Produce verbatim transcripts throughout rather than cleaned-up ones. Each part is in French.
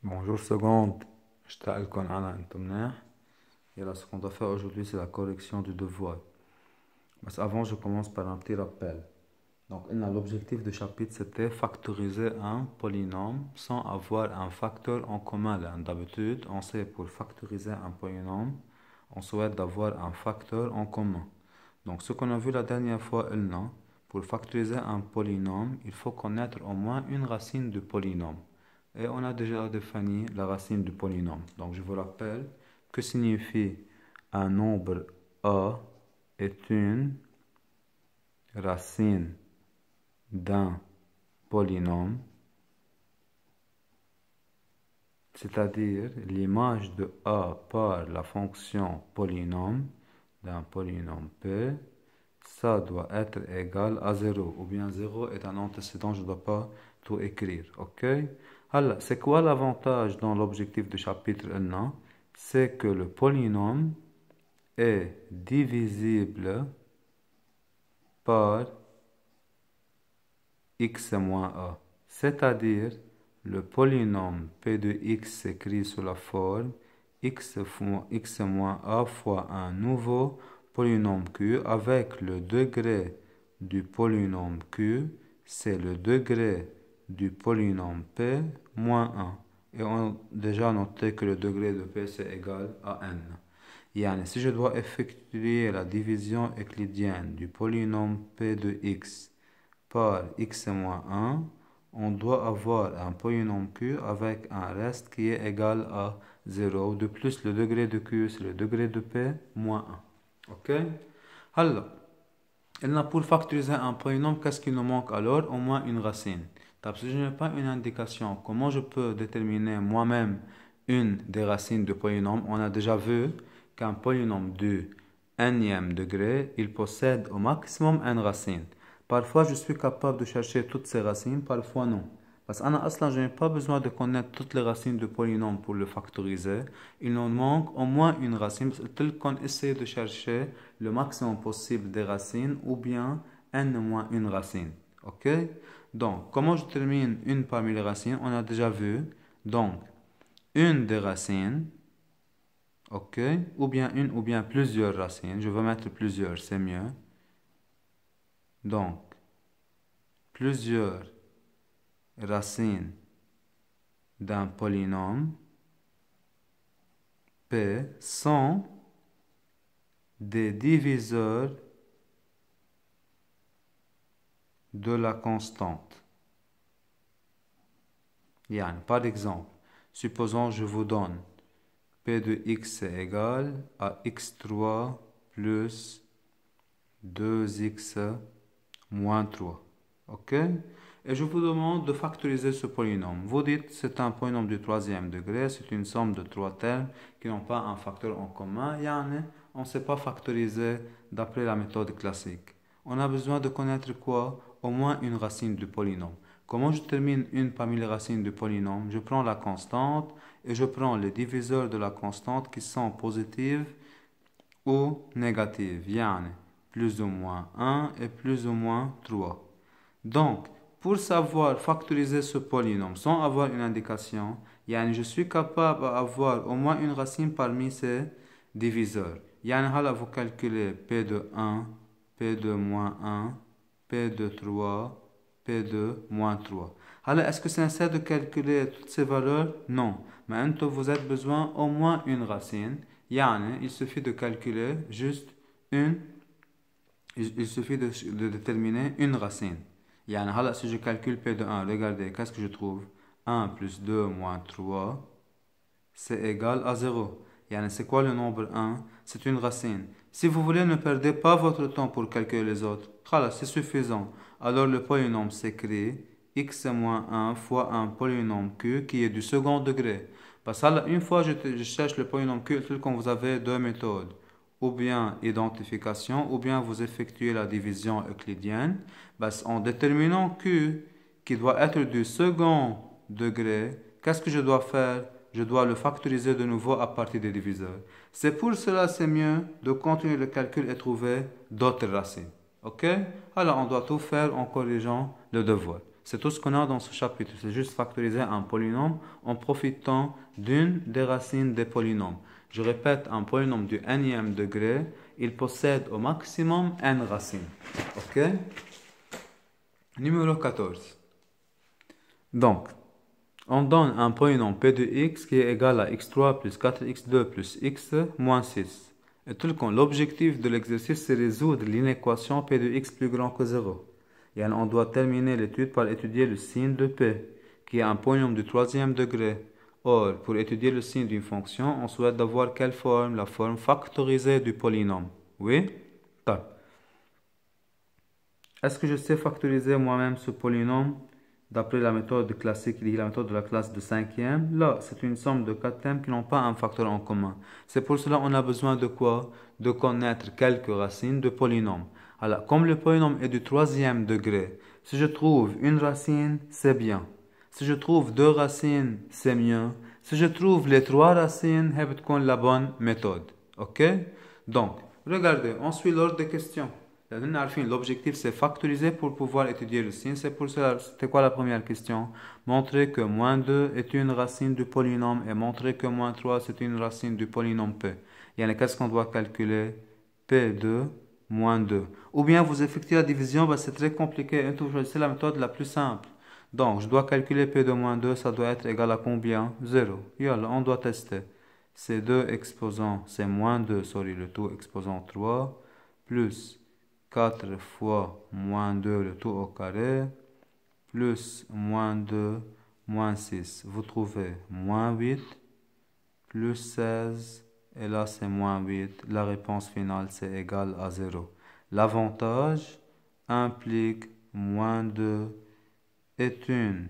Bonjour seconde, je t'appelle Anna Antomner. Et là, ce qu'on doit faire aujourd'hui, c'est la correction du devoir. Mais avant, je commence par un petit rappel. Donc, l'objectif du chapitre, c'était factoriser un polynôme sans avoir un facteur en commun. D'habitude, on sait pour factoriser un polynôme, on souhaite d'avoir un facteur en commun. Donc, ce qu'on a vu la dernière fois, non, pour factoriser un polynôme, il faut connaître au moins une racine du polynôme. Et on a déjà défini la racine du polynôme. Donc, je vous rappelle que signifie un nombre A est une racine d'un polynôme, c'est-à-dire l'image de A par la fonction polynôme d'un polynôme P, ça doit être égal à zéro, ou bien zéro est un antécédent, je ne dois pas tout écrire, ok? Alors, c'est quoi l'avantage dans l'objectif du chapitre un? C'est que le polynôme est divisible par x moins a, c'est-à-dire le polynôme p de x s'écrit sous la forme x, fois, x moins a fois un nouveau polynôme q avec le degré du polynôme q, c'est le degré du polynôme p moins un. Et on a déjà noté que le degré de p c'est égal à n. Yani, si je dois effectuer la division euclidienne du polynôme p de x par x moins un, on doit avoir un polynôme q avec un reste qui est égal à zéro. De plus, le degré de q, c'est le degré de p moins un. Ok? Alors, pour factoriser un polynôme, qu'est-ce qui nous manque alors? Au moins une racine. Si je n'ai pas une indication, comment je peux déterminer moi-même une des racines de polynôme? On a déjà vu qu'un polynôme du nème degré, il possède au maximum une racine. Parfois, je suis capable de chercher toutes ces racines, parfois non. Parce que je n'ai pas besoin de connaître toutes les racines de polynôme pour le factoriser. Il nous manque au moins une racine, tel qu'on essaie de chercher le maximum possible des racines ou bien n moins une racine. Ok? Donc, comment je termine une parmi les racines? On a déjà vu. Donc, une des racines, ok? Ou bien une ou bien plusieurs racines. Je vais mettre plusieurs, c'est mieux. Donc, plusieurs racines d'un polynôme P sont des diviseurs de la constante. Yani, par exemple, supposons je vous donne P de x est égal à x trois plus deux x moins trois. Ok? Et je vous demande de factoriser ce polynôme. Vous dites c'est un polynôme du troisième degré, c'est une somme de trois termes qui n'ont pas un facteur en commun. Yani, on ne sait pas factoriser d'après la méthode classique. On a besoin de connaître quoi? Au moins une racine du polynôme. Comment je termine une parmi les racines du polynôme? Je prends la constante et je prends les diviseurs de la constante qui sont positives ou négatives. Yani, plus ou moins un et plus ou moins trois. Donc, pour savoir factoriser ce polynôme sans avoir une indication, yani je suis capable d'avoir au moins une racine parmi ces diviseurs. Yani, hala vous calculez P de un, P de moins un, P de trois, P de moins trois. Alors, est-ce que c'est nécessaire de calculer toutes ces valeurs? Non. Mais vous avez besoin au moins une racine. Yani, il suffit de calculer juste une, il suffit de, de déterminer une racine. Yani, hala, si je calcule P de un, regardez, qu'est-ce que je trouve? un plus deux moins trois, c'est égal à zéro. Yani, c'est quoi le nombre un? C'est une racine. Si vous voulez, ne perdez pas votre temps pour calculer les autres. Hala, c'est suffisant. Alors, le polynôme s'écrit x moins un fois un polynôme q qui est du second degré. Parce que une fois je, je cherche le polynôme q, quand vous avez deux méthodes. Ou bien identification, ou bien vous effectuez la division euclidienne. En déterminant Q, qui doit être du second degré, qu'est-ce que je dois faire? Je dois le factoriser de nouveau à partir des diviseurs. C'est pour cela c'est mieux de continuer le calcul et trouver d'autres racines. Ok? Alors on doit tout faire en corrigeant le devoir. C'est tout ce qu'on a dans ce chapitre. C'est juste factoriser un polynôme en profitant d'une des racines des polynômes. Je répète, un polynôme du nème degré, il possède au maximum n racines. Ok? Numéro quatorze. Donc, on donne un polynôme p de x qui est égal à x trois plus quatre x deux plus x moins six. Et tout le temps, l'objectif de l'exercice, c'est résoudre l'inéquation p de x plus grand que zéro. Et alors, on doit terminer l'étude par étudier le signe de p, qui est un polynôme du troisième degré. Or, pour étudier le signe d'une fonction, on souhaite d'avoir quelle forme? La forme factorisée du polynôme. Oui? Top. Est-ce que je sais factoriser moi-même ce polynôme d'après la méthode classique, la méthode de la classe de cinquième? Là, c'est une somme de quatre thèmes qui n'ont pas un facteur en commun. C'est pour cela qu'on a besoin de quoi? De connaître quelques racines de polynômes. Alors, comme le polynôme est du troisième degré, si je trouve une racine, c'est bien. Si je trouve deux racines, c'est mieux. Si je trouve les trois racines, c'est la bonne méthode. Ok? Donc, regardez, on suit l'ordre des questions. L'objectif, c'est factoriser pour pouvoir étudier le signe. C'est pour cela, c'était quoi la première question? Montrer que moins deux est une racine du polynôme et montrer que moins trois, c'est une racine du polynôme P. Et qu'est-ce qu'on doit calculer? P deux moins deux. Ou bien vous effectuez la division, ben c'est très compliqué. C'est la méthode la plus simple. Donc, je dois calculer P deux moins deux, ça doit être égal à combien? zéro. Yalla, on doit tester. C'est deux exposant, c'est moins deux, sorry, le tout exposant trois, plus quatre fois moins deux, le tout au carré, plus moins deux, moins six. Vous trouvez moins huit, plus seize, et là c'est moins huit. La réponse finale, c'est égal à zéro. L'avantage implique moins deux est une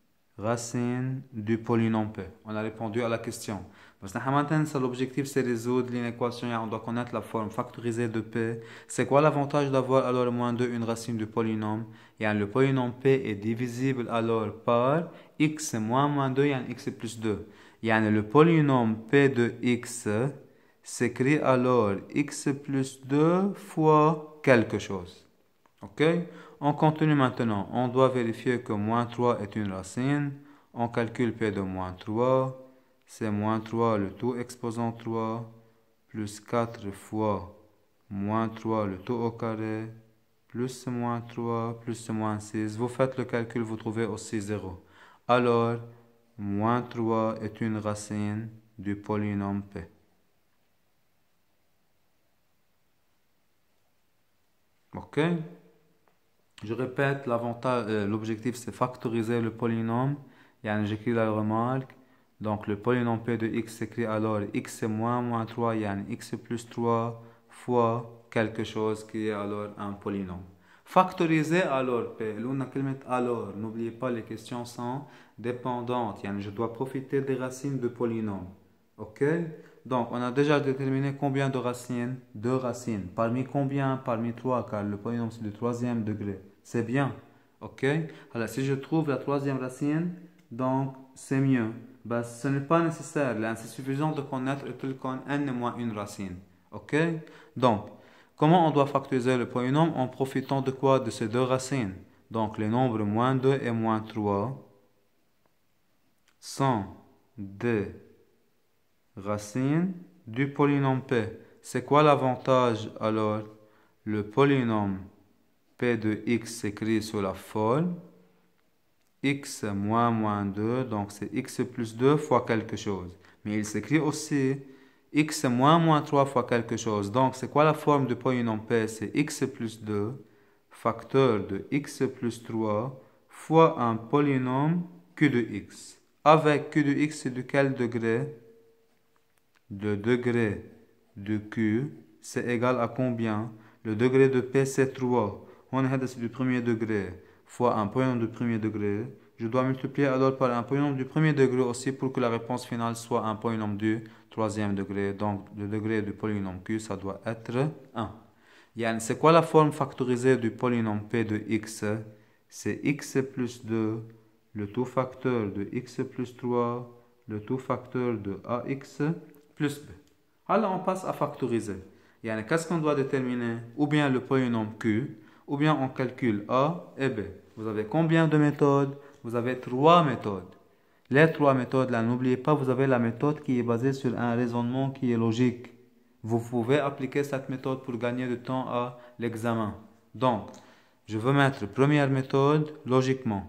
racine du polynôme P. On a répondu à la question. Maintenant, l'objectif, c'est résoudre l'inéquation. On doit connaître la forme factorisée de P. C'est quoi l'avantage d'avoir alors moins deux une racine du polynôme? Le polynôme P est divisible alors par x moins moins deux, x plus deux. Le polynôme P de x s'écrit alors x plus deux fois quelque chose. Ok? On continue maintenant. On doit vérifier que moins trois est une racine. On calcule P de moins trois. C'est moins trois le tout exposant trois. Plus quatre fois moins trois le tout au carré. Plus moins trois plus moins six. Vous faites le calcul, vous trouvez aussi zéro. Alors, moins trois est une racine du polynôme P. Ok? Je répète, l'avantage, euh, l'objectif c'est factoriser le polynôme. J'écris la remarque. Donc le polynôme P de x s'écrit alors x moins moins trois, x plus trois fois quelque chose qui est alors un polynôme. Factoriser alors P. Alors, n'oubliez pas, les questions sont dépendantes. Je dois profiter des racines de polynôme. Ok? Donc, on a déjà déterminé combien de racines? Deux racines. Parmi combien? Parmi trois, car le polynôme c'est du troisième degré. C'est bien. Ok? Alors, si je trouve la troisième racine, donc c'est mieux. Ben, ce n'est pas nécessaire. Là, c'est suffisant de connaître tel qu'on n moins une racine. Ok? Donc, comment on doit factoriser le polynôme? En profitant de quoi? De ces deux racines. Donc, les nombres moins deux et moins trois sont des racines du polynôme P. C'est quoi l'avantage alors? Le polynôme P de x s'écrit sous la forme x moins moins deux, donc c'est x plus deux fois quelque chose. Mais il s'écrit aussi x moins moins trois fois quelque chose. Donc c'est quoi la forme du polynôme P? C'est x plus deux facteur de x plus trois fois un polynôme q de x. Avec q de x, c'est de quel degré? Le degré de q, c'est égal à combien? Le degré de p, c'est trois. On est du premier degré fois un polynôme du premier degré. Je dois multiplier alors par un polynôme du premier degré aussi pour que la réponse finale soit un polynôme du troisième degré. Donc, le degré du polynôme q, ça doit être un. C'est quoi la forme factorisée du polynôme p de x? C'est x plus deux, le tout facteur de x plus trois, le tout facteur de ax plus b. Alors, on passe à factoriser. Qu'est-ce qu'on doit déterminer? Ou bien le polynôme q, ou bien on calcule a et b. Vous avez combien de méthodes? Vous avez trois méthodes. Les trois méthodes, là, n'oubliez pas, vous avez la méthode qui est basée sur un raisonnement qui est logique. Vous pouvez appliquer cette méthode pour gagner du temps à l'examen. Donc, je veux mettre première méthode logiquement.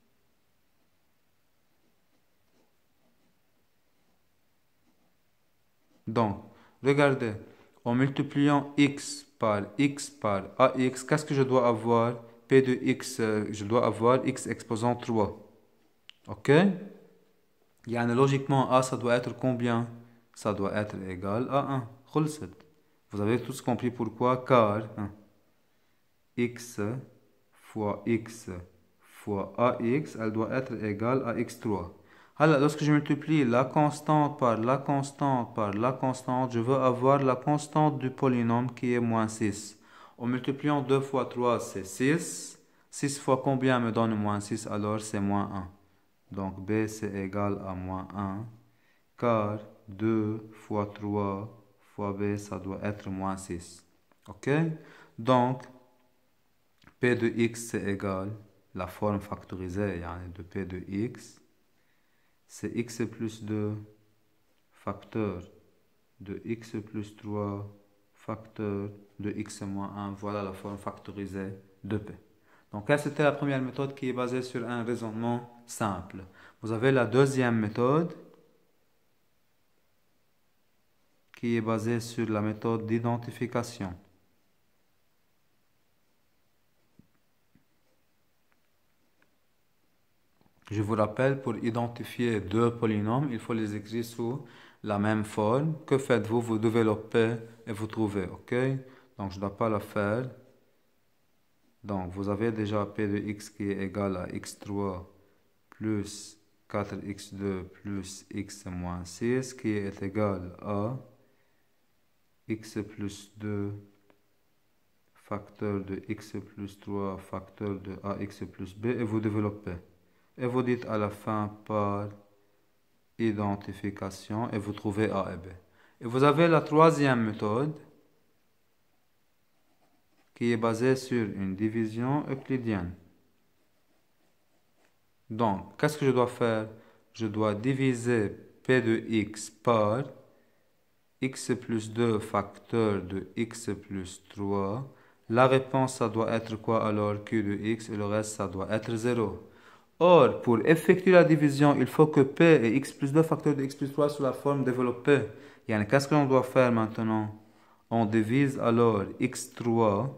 Donc, regardez, en multipliant x par x par ax, qu'est-ce que je dois avoir? P de x, je dois avoir x exposant trois. Ok? Yani logiquement, a, ça doit être combien? Ça doit être égal à un. خلصت. Vous avez tous compris pourquoi? Car hein, x fois x fois ax, elle doit être égale à x trois. Alors, lorsque je multiplie la constante par la constante par la constante, je veux avoir la constante du polynôme qui est moins six. En multipliant deux fois trois, c'est six. six fois combien me donne moins six? Alors, c'est moins un. Donc, b, c'est égal à moins un. Car deux fois trois fois b, ça doit être moins six. Ok? Donc, p de x, c'est égal, la forme factorisée de p de x, c'est x plus deux facteur de x plus trois facteur de x moins un. Voilà la forme factorisée de p. Donc, c'était la première méthode qui est basée sur un raisonnement simple. Vous avez la deuxième méthode qui est basée sur la méthode d'identification. Je vous rappelle, pour identifier deux polynômes, il faut les écrire sous la même forme. Que faites-vous? Vous développez et vous trouvez, ok? Donc, je ne dois pas le faire. Donc, vous avez déjà p de x qui est égal à x trois plus quatre x deux plus x moins six qui est égal à x plus deux facteur de x plus trois facteur de ax plus b et vous développez. Et vous dites à la fin par identification et vous trouvez a et b. Et vous avez la troisième méthode qui est basée sur une division euclidienne. Donc, qu'est-ce que je dois faire? Je dois diviser p de x par x plus deux facteur de x plus trois. La réponse, ça doit être quoi alors? Q de x et le reste, ça doit être zéro. Or, pour effectuer la division, il faut que p et x plus deux facteur de x plus trois sous la forme développée. Yani, qu'est-ce que l'on doit faire maintenant? On divise alors x trois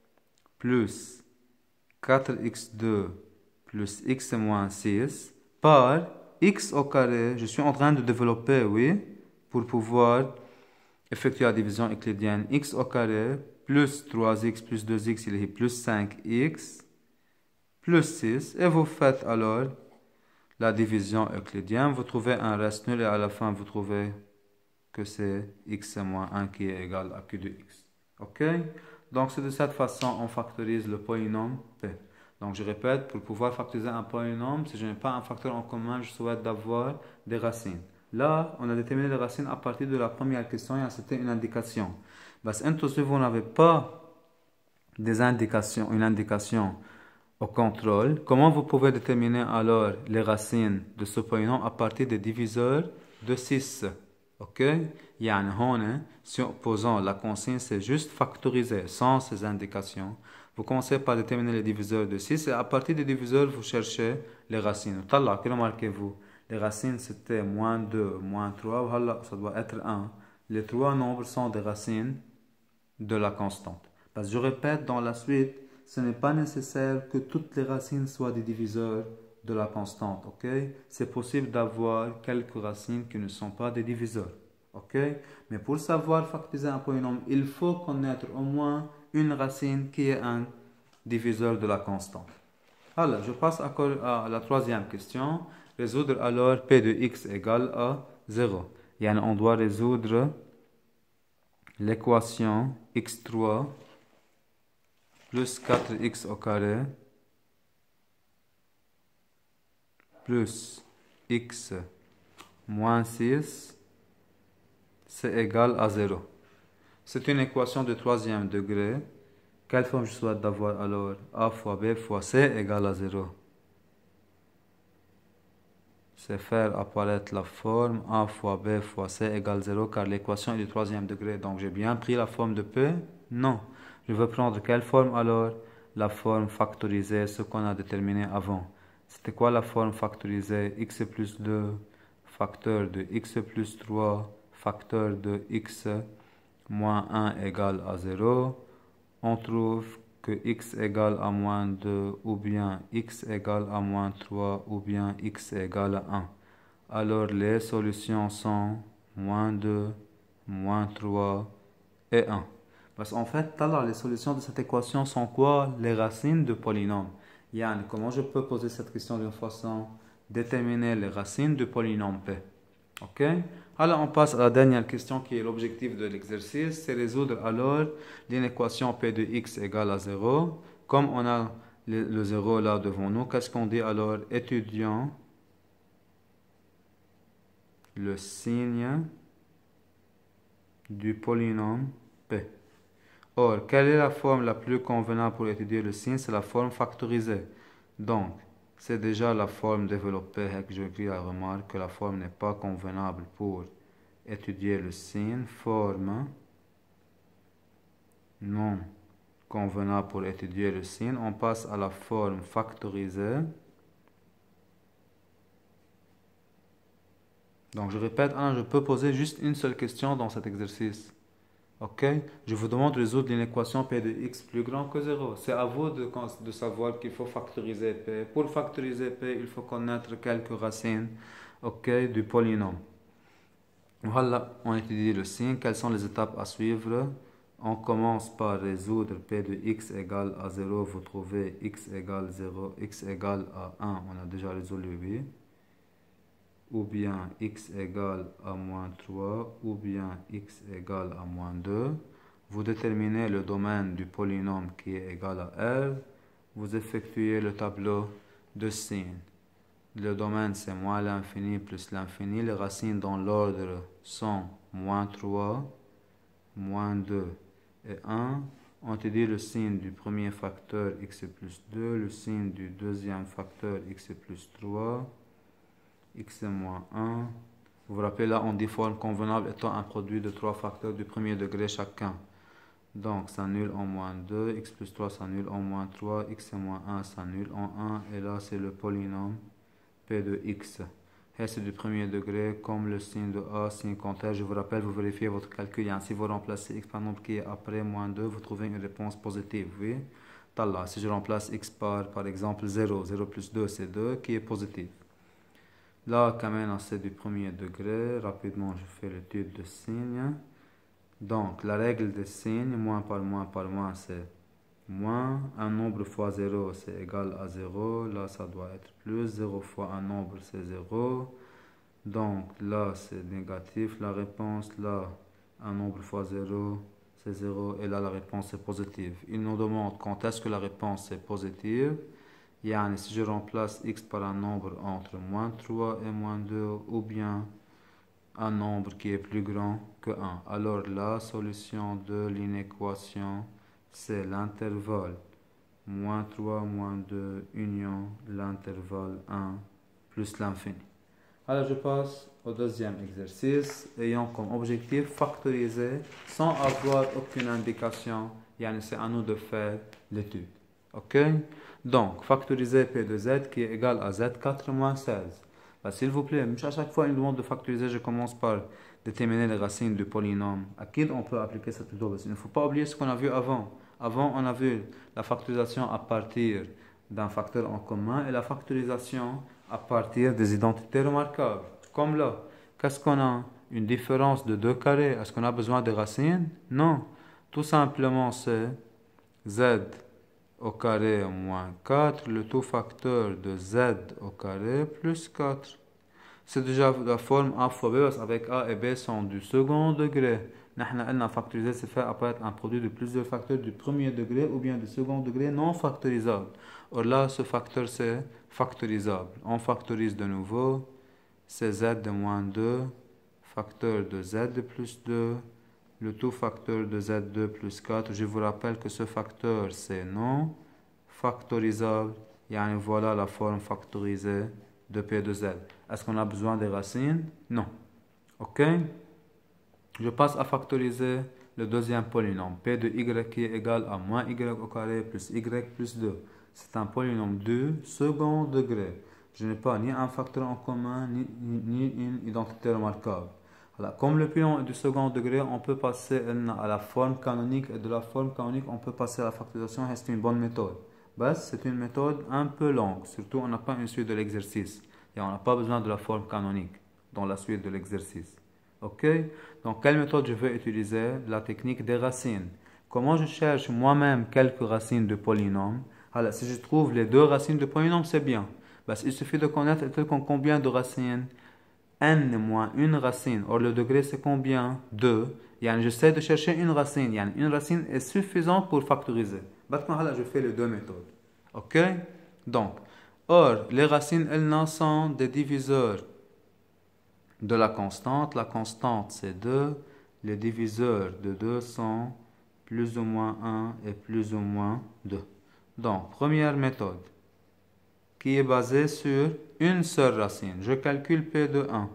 plus quatre x deux plus x moins six par x au carré. Je suis en train de développer, oui, pour pouvoir effectuer la division euclidienne. X au carré plus trois x plus deux x, il est plus cinq x plus six. Et vous faites alors la division euclidienne. Vous trouvez un reste nul et à la fin, vous trouvez que c'est x moins un qui est égal à q de x. Ok? Donc, c'est de cette façon on factorise le polynôme p. Donc, je répète, pour pouvoir factoriser un polynôme, si je n'ai pas un facteur en commun, je souhaite d'avoir des racines. Là, on a déterminé les racines à partir de la première question et c'était une indication. Parce que si vous n'avez pas des indications, une indication au contrôle, comment vous pouvez déterminer alors les racines de ce polynôme à partir des diviseurs de six? Ok? Yani, هون, si en posant la consigne, c'est juste factoriser sans ces indications. Vous commencez par déterminer les diviseurs de six et à partir des diviseurs, vous cherchez les racines. Talla, que remarquez-vous? Les racines, c'était moins deux, moins trois, ça doit être un. Les trois nombres sont des racines de la constante. Parce que je répète, dans la suite, ce n'est pas nécessaire que toutes les racines soient des diviseurs de la constante, ok? C'est possible d'avoir quelques racines qui ne sont pas des diviseurs, ok? Mais pour savoir factoriser un polynôme, il faut connaître au moins une racine qui est un diviseur de la constante. Alors, je passe à la troisième question. Résoudre alors p de x égale à zéro. Yani, on doit résoudre l'équation x trois plus quatre x au carré plus x moins six, c'est égal à zéro. C'est une équation de troisième degré Quelle forme je souhaite d'avoir alors? A fois B fois C égale à zéro. C'est faire apparaître la forme A fois B fois C égale zéro car l'équation est du troisième degré. Donc j'ai bien pris la forme de P? Non. Je veux prendre quelle forme alors? La forme factorisée, ce qu'on a déterminé avant. C'était quoi la forme factorisée? X plus deux, facteur de x plus trois, facteur de x moins un égale à zéro. On trouve que x égale à moins deux ou bien x égale à moins trois ou bien x égale à un. Alors les solutions sont moins deux, moins trois et un. Parce qu'en fait, alors, les solutions de cette équation sont quoi? Les racines de polynômes. Yann, comment je peux poser cette question d'une façon? Déterminer les racines du polynôme P. Ok? Alors on passe à la dernière question qui est l'objectif de l'exercice, c'est résoudre alors l'inéquation P de x égale à zéro. Comme on a le, le zéro là devant nous, qu'est-ce qu'on dit alors? Étudions le signe du polynôme P. Or, quelle est la forme la plus convenable pour étudier le signe? C'est la forme factorisée. Donc, c'est déjà la forme développée que je dis la remarque que la forme n'est pas convenable pour étudier le signe. Forme non convenable pour étudier le signe. On passe à la forme factorisée. Donc, je répète, hein, je peux poser juste une seule question dans cet exercice. Ok, je vous demande de résoudre l'inéquation P de x plus grand que zéro. C'est à vous de, de savoir qu'il faut factoriser P. Pour factoriser P, il faut connaître quelques racines, ok, du polynôme. Voilà, on étudie le signe. Quelles sont les étapes à suivre? On commence par résoudre P de x égale à zéro. Vous trouvez x égale zéro, x égale à un. On a déjà résolu, oui. Ou bien x égale à moins trois, ou bien x égale à moins deux. Vous déterminez le domaine du polynôme qui est égal à R. Vous effectuez le tableau de signes. Le domaine c'est moins l'infini plus l'infini. Les racines dans l'ordre sont moins trois, moins deux et un. On te dit le signe du premier facteur x plus deux, le signe du deuxième facteur x plus trois. X moins un. Vous vous rappelez là, on dit forme convenable étant un produit de trois facteurs du premier degré chacun. Donc, ça annule en moins deux, x plus trois s'annule en moins trois, x moins un s'annule en un. Et là, c'est le polynôme P de x. Et c'est du premier degré, comme le signe de A, signe contraire. Je vous rappelle, vous vérifiez votre calcul. Si vous remplacez x par nombre qui est après moins deux, vous trouvez une réponse positive. Oui. Là, si je remplace x par, par exemple, zéro, zéro plus deux, c'est deux, qui est positif. Là, quand même, c'est du premier degré. Rapidement, je fais l'étude de signes. Donc, la règle des signes, moins par moins par moins, c'est moins. Un nombre fois zéro, c'est égal à zéro. Là, ça doit être plus. zéro fois un nombre, c'est zéro. Donc, là, c'est négatif. La réponse, là, un nombre fois zéro, c'est zéro. Et là, la réponse est positive. Il nous demande quand est-ce que la réponse est positive. Yani, si je remplace x par un nombre entre moins trois et moins deux, ou bien un nombre qui est plus grand que un. Alors la solution de l'inéquation, c'est l'intervalle moins trois, moins deux, union l'intervalle un plus l'infini. Alors je passe au deuxième exercice, ayant comme objectif factoriser sans avoir aucune indication. Yani, c'est à nous de faire l'étude. Ok? Donc, factoriser P de Z qui est égal à Z quatre moins seize. Bah, s'il vous plaît, à chaque fois une demande de factoriser, je commence par déterminer les racines du polynôme. À qui on peut appliquer cette méthode? Il ne faut pas oublier ce qu'on a vu avant. Avant, on a vu la factorisation à partir d'un facteur en commun et la factorisation à partir des identités remarquables. Comme là, qu'est-ce qu'on a? Une différence de deux carrés. Est-ce qu'on a besoin de racines? Non. Tout simplement, c'est Z au carré moins quatre, le tout facteur de Z au carré plus quatre. C'est déjà la forme A fois B, parce qu'avec A et B sont du second degré. Nous factoriser, c'est faire apparaître un produit de plusieurs facteurs du premier degré ou bien du second degré non factorisable. Or là, ce facteur, c'est factorisable. On factorise de nouveau. C'est Z de moins deux, facteur de Z de plus deux, le tout facteur de z deux plus quatre. Je vous rappelle que ce facteur, c'est non factorisable. Et voilà la forme factorisée de P de Z. Est-ce qu'on a besoin des racines? Non. OK? Je passe à factoriser le deuxième polynôme. P de y qui est égal à moins y au carré plus y plus deux. C'est un polynôme de second degré. Je n'ai pas ni un facteur en commun, ni, ni, ni une identité remarquable. Voilà. Comme le polynôme est du second degré, on peut passer à la forme canonique. Et de la forme canonique, on peut passer à la factorisation. C'est une bonne méthode. C'est une méthode un peu longue. Surtout, on n'a pas une suite de l'exercice. Et on n'a pas besoin de la forme canonique dans la suite de l'exercice. OK? Donc, quelle méthode je vais utiliser? La technique des racines. Comment je cherche moi-même quelques racines de polynôme? Alors, si je trouve les deux racines de polynôme, c'est bien. Parce il suffit de connaître combien de racines? N moins une racine. Or, le degré, c'est combien? deux. Yani, j'essaie de chercher une racine. Yani, une racine est suffisante pour factoriser. Maintenant, là, je fais les deux méthodes. OK? Donc, or, les racines, elles n'en sont des diviseurs de la constante. La constante, c'est deux. Les diviseurs de deux sont plus ou moins un et plus ou moins deux. Donc, première méthode, qui est basée sur une seule racine. Je calcule P de un.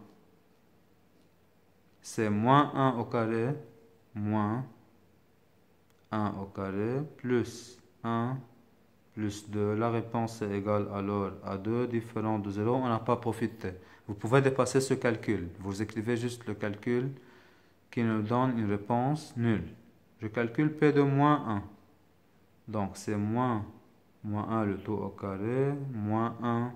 C'est moins un au carré, moins un au carré, plus un, plus deux. La réponse est égale alors à deux, différent de zéro. On n'a pas profité. Vous pouvez dépasser ce calcul. Vous écrivez juste le calcul qui nous donne une réponse nulle. Je calcule P de moins un. Donc, c'est moins, moins un le tout au carré, moins un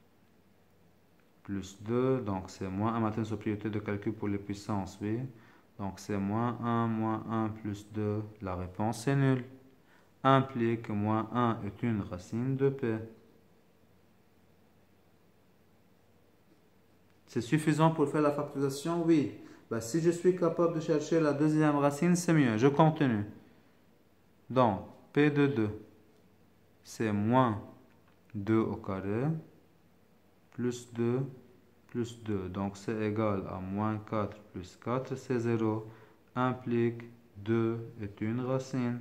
plus deux. Donc, c'est moins un. Maintenant, sur priorité de calcul pour les puissances, oui. Donc, c'est moins un, moins un plus deux. La réponse est nulle. Implique que moins un est une racine de P. C'est suffisant pour faire la factorisation? Oui. Ben, si je suis capable de chercher la deuxième racine, c'est mieux. Je continue. Donc, P de deux, c'est moins deux au carré, plus deux, plus deux. Donc, c'est égal à moins quatre plus quatre, c'est zéro. Implique deux est une racine.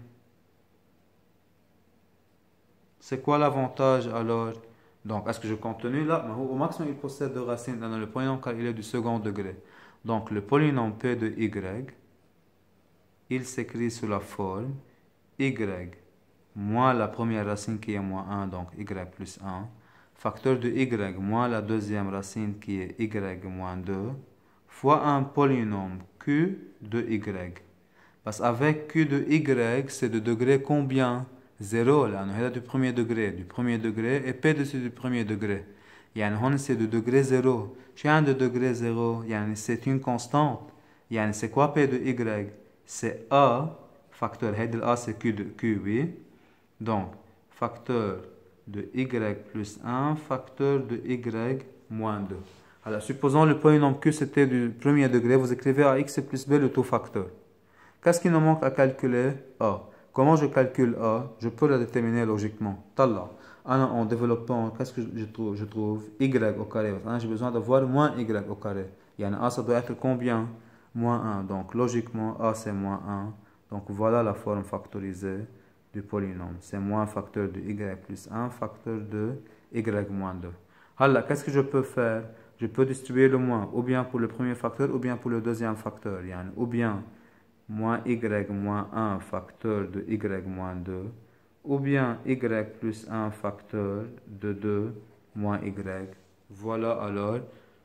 C'est quoi l'avantage alors? Donc, est-ce que je continue là? Au maximum, il possède deux racines dans le polynôme car il est du second degré. Donc, le polynôme P de y, il s'écrit sous la forme y moins la première racine qui est moins un, donc y plus un, facteur de y moins la deuxième racine qui est y moins deux, fois un polynôme q de y. Parce qu'avec q de y, c'est de degré combien? zéro, là, on est du premier degré, du premier degré, et p de du premier degré. Yani, c'est de degré zéro. Chez un de degré zéro, yani, c'est une constante. Yani, c'est quoi p de y? C'est a, facteur, a c'est q de q, oui. Donc, facteur de y plus un, facteur de y moins deux. Alors, supposons le polynôme q c'était du premier degré, vous écrivez à x plus b le tout facteur. Qu'est-ce qu'il nous manque à calculer? A. Comment je calcule A? Je peux le déterminer logiquement. Talla. En développant, qu'est-ce que je trouve? Je trouve y au carré. J'ai besoin d'avoir moins y au carré. Il y a A, ça doit être combien? Moins un. Donc, logiquement, A, c'est moins un. Donc, voilà la forme factorisée du polynôme. C'est moins facteur de y plus un, facteur de y moins deux. Alors, qu'est-ce que je peux faire? Je peux distribuer le moins, ou bien pour le premier facteur, ou bien pour le deuxième facteur. Ou bien moins y moins un facteur de y moins deux, ou bien y plus un facteur de deux moins y. Voilà alors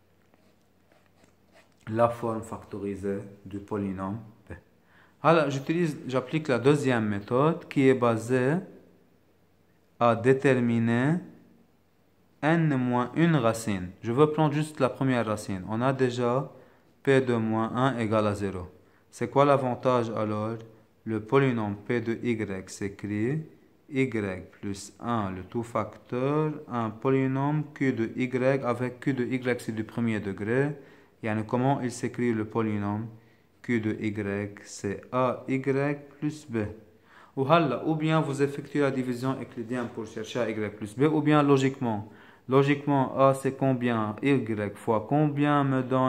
la forme factorisée du polynôme P. Alors, j'utilise, j'applique la deuxième méthode qui est basée à déterminer n moins une racine. Je veux prendre juste la première racine. On a déjà P de moins un égale à zéro. C'est quoi l'avantage alors? Le polynôme P de y s'écrit y plus un, le tout facteur, un polynôme q de y avec q de y c'est du premier degré. Et comment il s'écrit le polynôme q de y? C'est ay plus b. Ou, ou bien vous effectuez la division euclidienne pour chercher à y plus b, ou bien logiquement. Logiquement, a c'est combien? Y fois combien me donne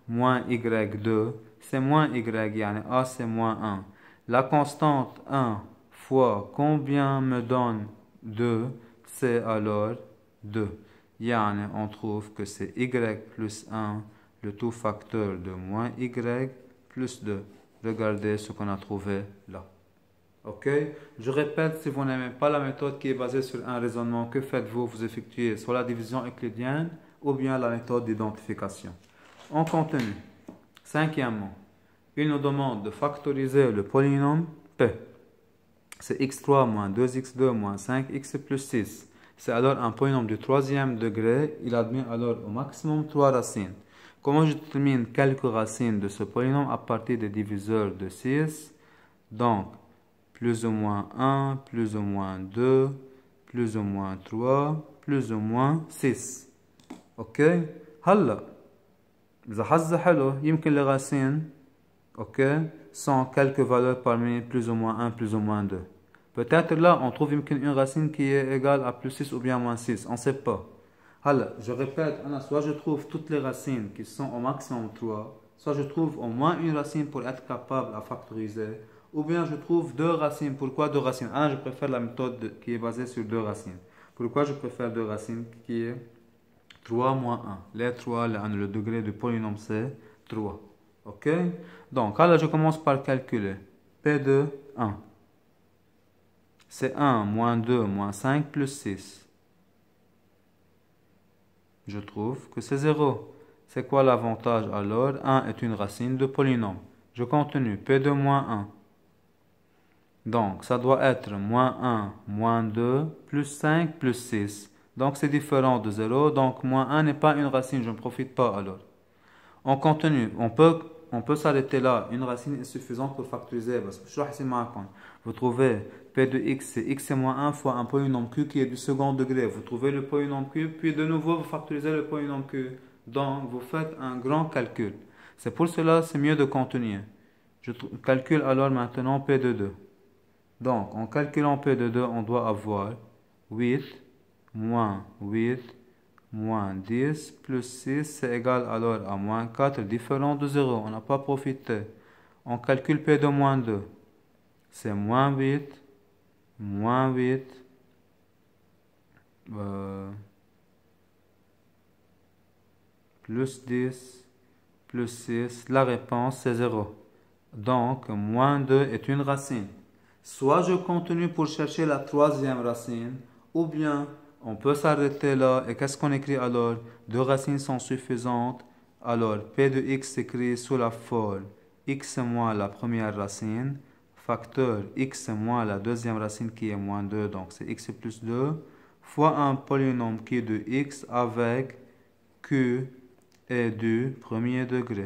moins y deux, c'est moins y, yani a c'est moins un. La constante un fois combien me donne deux, c'est alors deux. Yani on trouve que c'est y plus un, le tout facteur de moins y plus deux. Regardez ce qu'on a trouvé là. Ok? Je répète, si vous n'aimez pas la méthode qui est basée sur un raisonnement, que faites-vous? Vous effectuez soit la division euclidienne ou bien la méthode d'identification. On continue. Cinquièmement, il nous demande de factoriser le polynôme P. C'est x trois moins deux x deux moins cinq x plus six. C'est alors un polynôme du troisième degré. Il admet alors au maximum trois racines. Comment je détermine quelques racines de ce polynôme à partir des diviseurs de six? Donc, plus ou moins un, plus ou moins deux, plus ou moins trois, plus ou moins six. Ok? هلا إذا حظي حلو يمكن les racines ok sont quelques valeurs parmi plus ou moins un, plus ou moins deux. Peut-être là on trouve une racine qui est égale à plus six ou bien moins six, on ne sait pas. هلا je répète, soit je trouve toutes les racines qui sont au maximum trois, soit je trouve au moins une racine pour être capable à factoriser, ou bien je trouve deux racines. Pourquoi deux racines? Ah, je préfère la méthode qui est basée sur deux racines. Pourquoi je préfère deux racines qui est trois moins un? Les trois, le degré du polynôme c'est trois. Ok? Donc, là, je commence par calculer. P de un. C'est un moins deux moins cinq plus six. Je trouve que c'est zéro. C'est quoi l'avantage alors? un est une racine de polynôme. Je continue. P de moins un. Donc, ça doit être moins un, moins deux, plus cinq, plus six. Donc, c'est différent de zéro. Donc, moins un n'est pas une racine. Je ne profite pas alors. On continue. On peut, on peut s'arrêter là. Une racine est suffisante pour factoriser. Vous trouvez P de x, c'est x moins un fois un polynôme q qui est du second degré. Vous trouvez le polynôme q, puis de nouveau, vous factorisez le polynôme q. Donc, vous faites un grand calcul. C'est pour cela, c'est mieux de continuer. Je calcule alors maintenant P de deux. Donc, en calculant P de deux, on doit avoir huit moins huit moins dix plus six, c'est égal alors à moins quatre, différent de zéro. On n'a pas profité. On calcule P de moins deux. C'est moins huit, moins huit, euh, plus dix, plus six. La réponse, c'est zéro. Donc, moins deux est une racine. Soit je continue pour chercher la troisième racine, ou bien on peut s'arrêter là. Et qu'est-ce qu'on écrit alors? Deux racines sont suffisantes. Alors, P de x s'écrit sous la forme x moins la première racine, facteur x moins la deuxième racine qui est moins deux, donc c'est x plus deux, fois un polynôme qui est de x avec q est du premier degré.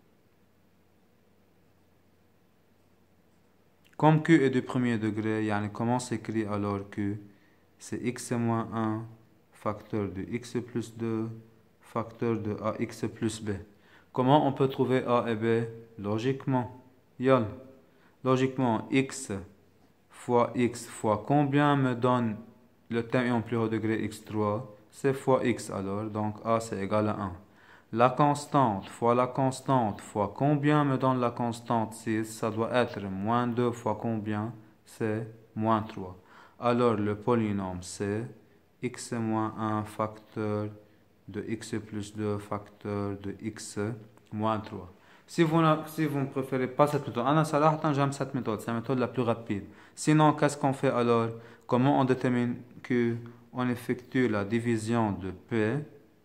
Comme q est du premier degré, yani comment s'écrit alors q? C'est x moins un, facteur de x plus deux, facteur de ax plus b. Comment on peut trouver a et b? Logiquement. Yal. Logiquement, x fois x fois combien me donne le terme en plus haut degré x trois? C'est fois x alors, donc a c'est égal à un. La constante fois la constante fois combien me donne la constante six? Ça doit être moins deux fois combien? C'est moins trois. Alors le polynôme c'est x moins un facteur de x plus deux facteur de x moins trois. Si vous, si vous ne préférez pas cette méthode, j'aime cette méthode, c'est la méthode la plus rapide. Sinon, qu'est-ce qu'on fait alors? Comment on détermine que on effectue la division de P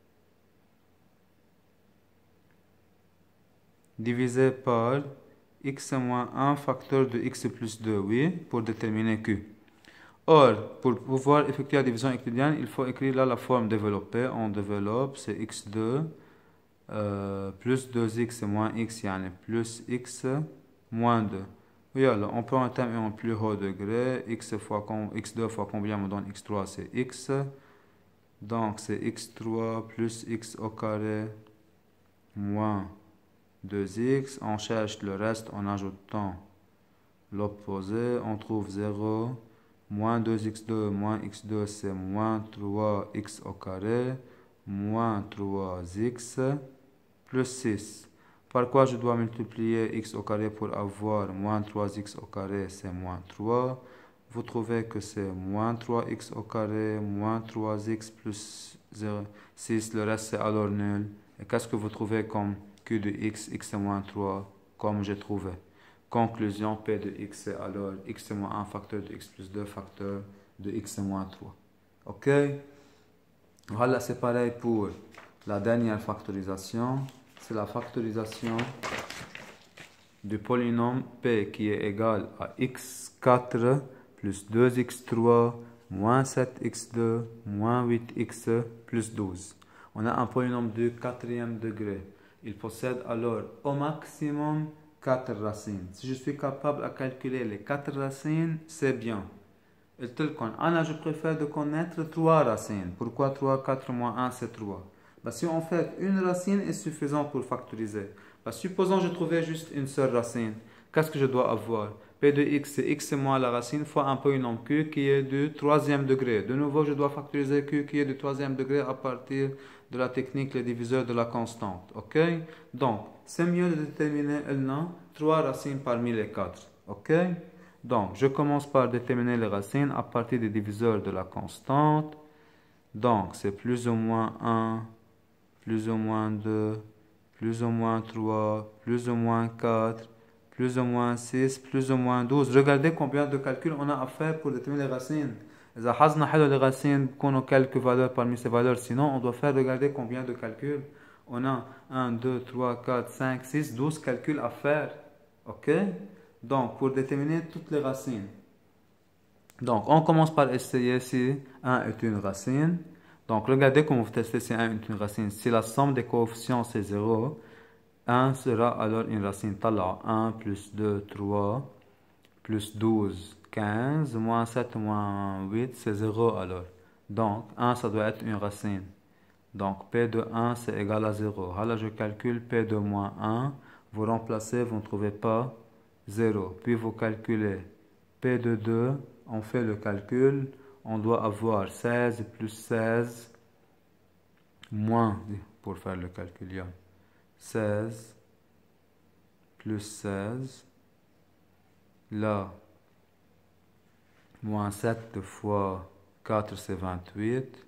divisé par x moins un facteur de x plus deux, oui, pour déterminer Q. Or, pour pouvoir effectuer la division euclidienne, il faut écrire là la forme développée. On développe, c'est x deux euh, plus deux x moins x, yani plus x moins deux. Oui, alors, on peut en terme en plus haut degré. X, fois, x deux fois combien me donne x trois, c'est x. Donc, c'est x trois plus x au carré moins deux x. On cherche le reste en ajoutant l'opposé. On trouve zéro. Moins deux x deux moins x deux, c'est moins trois x au carré. Moins trois x plus six. Par quoi je dois multiplier x au carré pour avoir moins trois x au carré, c'est moins trois. Vous trouvez que c'est moins trois x au carré, moins trois x plus zéro, six, le reste c'est alors nul. Et qu'est-ce que vous trouvez comme q de x? X c'est moins trois, comme j'ai trouvé. Conclusion, p de x c'est alors x c'est moins un facteur de x plus deux facteur de x c'est moins trois. Ok? Voilà, c'est pareil pour la dernière factorisation. C'est la factorisation du polynôme p qui est égal à x quatre plus deux x trois moins sept x deux moins huit x plus douze. On a un polynôme de quatrième degré. Il possède alors au maximum quatre racines. Si je suis capable de calculer les quatre racines, c'est bien. Anna, je préfère de connaître trois racines. Pourquoi trois? quatre moins un, c'est trois. Bah, si en fait une racine est suffisante pour factoriser. Bah, supposons que je trouvais juste une seule racine. Qu'est-ce que je dois avoir? P de x, c'est x moins la racine fois un polynôme q qui est du troisième degré. De nouveau, je dois factoriser q qui est du troisième degré à partir de la technique les diviseurs de la constante. Ok? Donc, c'est mieux de déterminer le nom trois racines parmi les quatre. Ok? Donc, je commence par déterminer les racines à partir des diviseurs de la constante. Donc, c'est plus ou moins un, plus ou moins deux, plus ou moins trois, plus ou moins quatre, plus ou moins six, plus ou moins douze. Regardez combien de calculs on a à faire pour déterminer les racines. إذا حظنا حلو les racines, بكونوا quelques valeurs parmi ces valeurs. Sinon, on doit faire, regarder combien de calculs. On a un, deux, trois, quatre, cinq, six, douze calculs à faire. Ok? Donc, pour déterminer toutes les racines. Donc, on commence par essayer si un est une racine. Donc, regardez comment vous testez si un est une racine. Si la somme des coefficients c'est zéro, un sera alors une racine. Tala, un plus deux, trois, plus douze, quinze, moins sept, moins huit, c'est zéro alors. Donc, un, ça doit être une racine. Donc, P de un, c'est égal à zéro. Alors, je calcule P de moins un. Vous remplacez, vous ne trouvez pas zéro. Puis, vous calculez P de deux. On fait le calcul. On doit avoir seize plus seize moins, pour faire le calcul, yeah. seize plus seize. Là, moins sept fois quatre, c'est vingt-huit.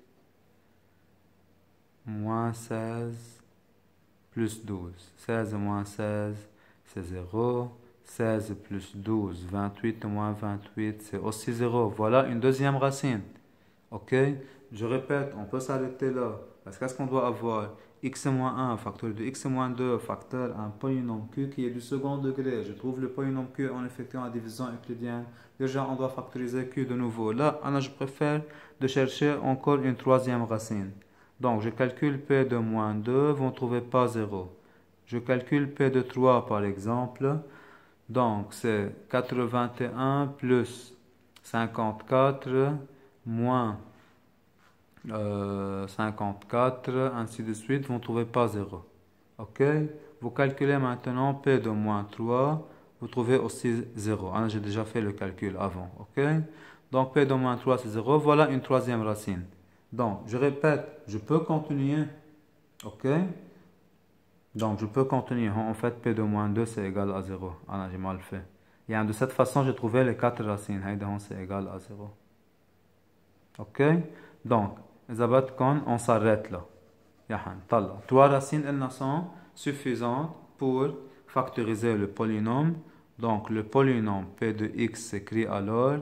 Moins seize plus douze. seize moins seize, c'est zéro. seize plus douze, vingt-huit moins vingt-huit, c'est aussi zéro. Voilà une deuxième racine. Ok? Je répète, on peut s'arrêter là. Parce qu'est-ce qu'on doit avoir? X moins un, facteur de x moins deux, facteur un polynôme q qui est du second degré. Je trouve le polynôme q en effectuant la division euclidienne. Déjà, on doit factoriser q de nouveau. Là, Anna, je préfère de chercher encore une troisième racine. Donc, je calcule P de moins deux, vous ne trouvez pas zéro. Je calcule P de trois, par exemple. Donc, c'est quatre-vingt-un plus cinquante-quatre moins euh, cinquante-quatre, ainsi de suite. Vous ne trouvez pas zéro. Ok? Vous calculez maintenant P de moins trois. Vous trouvez aussi zéro. Hein, j'ai déjà fait le calcul avant. Ok? Donc, P de moins trois, c'est zéro. Voilà une troisième racine. Donc, je répète, je peux continuer. Ok? Donc, je peux continuer. En fait, P de moins deux, c'est égal à zéro. Ah, j'ai mal fait. Et de cette façon, j'ai trouvé les quatre racines. C'est égal à zéro. Ok? Donc, on s'arrête là. Trois racines, elles sont suffisantes pour factoriser le polynôme. Donc, le polynôme P de x s'écrit alors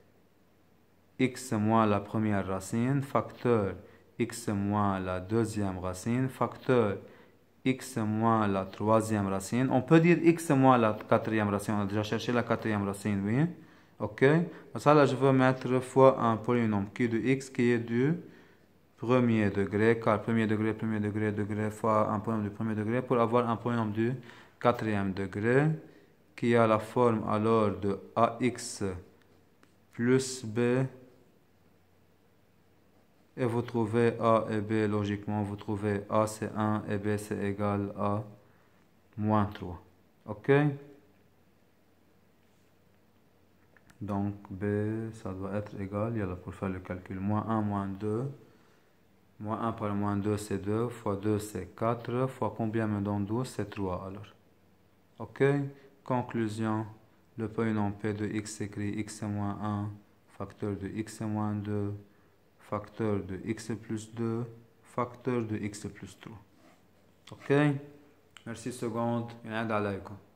x moins la première racine, facteur x moins la deuxième racine, facteur x moins la troisième racine. On peut dire x moins la quatrième racine. On a déjà cherché la quatrième racine, oui. Ok. Ça, là, je veux mettre fois un polynôme q de x qui est du premier degré, car premier degré, premier degré, degré fois un polynôme du premier degré pour avoir un polynôme du quatrième degré qui a la forme alors de ax plus b. Et vous trouvez A et B, logiquement, vous trouvez A c'est un et B c'est égal à moins trois. Ok? Donc B, ça doit être égal, il y a là pour faire le calcul, moins un, moins deux. Moins un par moins deux, c'est deux. Fois deux, c'est quatre. Fois combien me donne douze? C'est trois alors. Ok. Conclusion. Le polynom P de x écrit x est moins un, facteur de x est moins deux, facteur de x plus deux, facteur de x plus trois. Ok. Merci seconde. ينعاد عليكم.